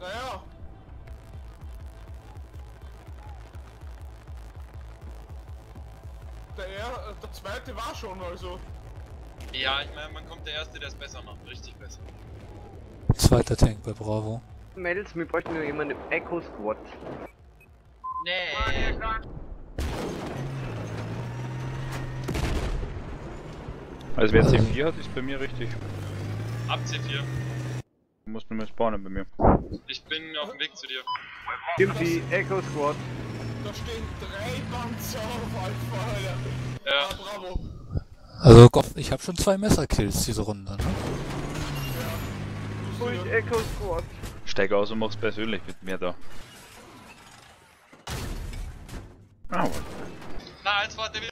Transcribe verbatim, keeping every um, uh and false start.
Naja. Der, er, der zweite war schon, also. Ja, ich meine, man kommt der erste, der ist besser noch. Richtig besser. Zweiter Tank bei Bravo. Mädels, wir bräuchten nur jemanden im Echo Squad. Nee. Also wer C vier hat, ist bei mir richtig. Ab C vier. Du musst nur mehr spawnen bei mir. Ich bin auf dem Weg zu dir. Stimmt, Echo Squad. Da stehen drei Panzer auf Alpha, Alter. Ja. Ah, bravo. Also ich habe schon zwei Messerkills diese Runde, ne? Und Echo Squad. Steig aus und mach's persönlich mit mir da. Ah, Na, jetzt warte wieder.